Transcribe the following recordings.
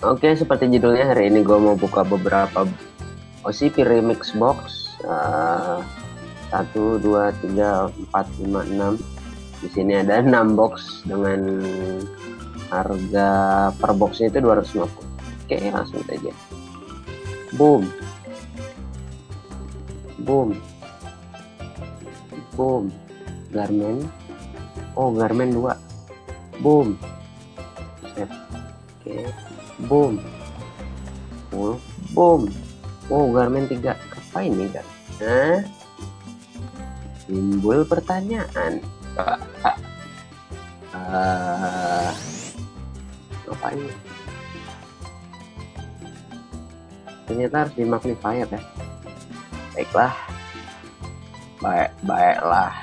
Oke, seperti judulnya hari ini gue mau buka beberapa OCP Remix Box. 1, 2, 3, 4, 5, 6. Di sini ada 6 box dengan harga per boxnya itu 250. Oke, langsung saja. Boom. Boom. Boom. Garmen. Oh, Garmen 2. Boom. Set. Oke. Boom. Full. Boom. Oh, Garmen 3. Apa ini, Gar? Hah? Timbul pertanyaan. Apa ini? Ternyata harus di magnifier ya. Baiklah. Baiklah.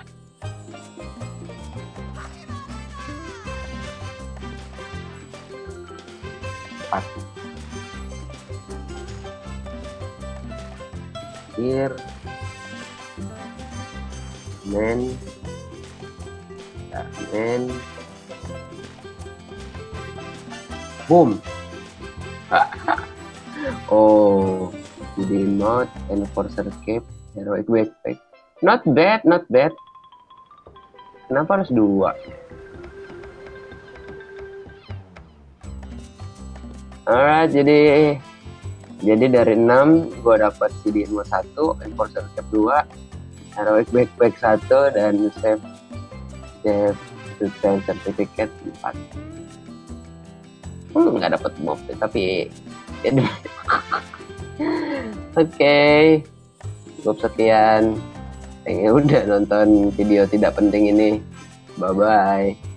Here. Men. Boom. Oh, the mode enforcer cape, heroic backpack. Not bad, not bad. Kenapa harus 2? Alright, jadi dari 6 gue dapat CD 1, enforcer cape 2, heroic backpack 1, dan save certificate 4. Nggak dapat mob tapi ya. Oke, cukup sekian. Udah nonton video tidak penting ini. Bye bye.